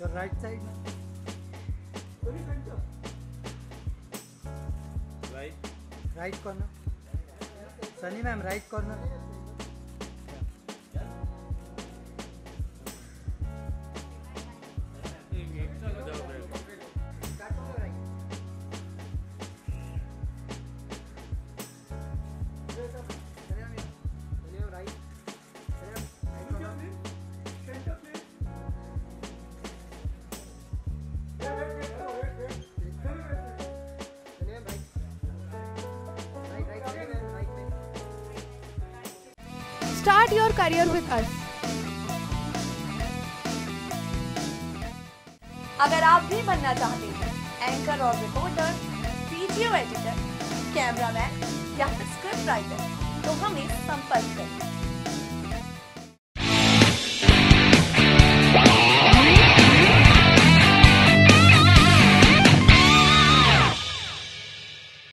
Right side में right corner Sunny ma'am right corner Start your career with us. अगर आप भी बनना चाहते हैं एंकर और रिपोर्टर, वीडियो एडिटर, कैमरामैन या फिर स्क्रिप्ट राइटर तो हमें संपर्क करें।